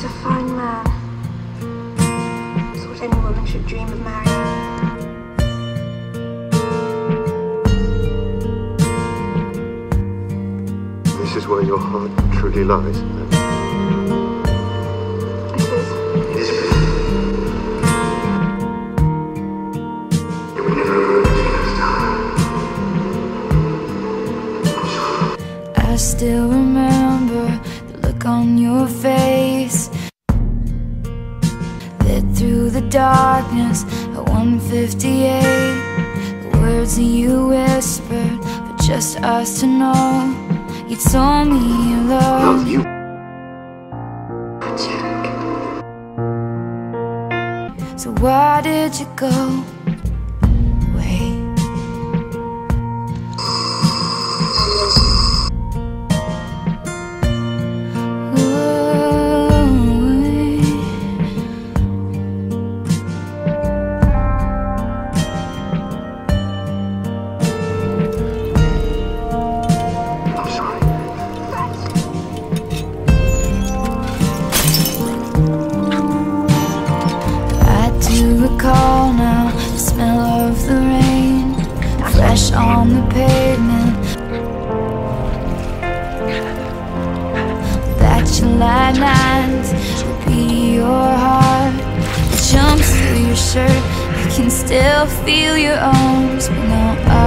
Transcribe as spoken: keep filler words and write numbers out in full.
a fine man. It's what any woman should dream of marrying. This is where your heart truly lies, then? I suppose. Elizabeth. You would never have moved last time. I still remember the look on your face, lit through the darkness at one fifty-eight. The words that you whispered for just us to know. You told me you loved Love you. Jack. So why did you go away? Recall now the smell of the rain, fresh on the pavement. That July night will be your heart. It jumps through your shirt. I can still feel your arms, but now I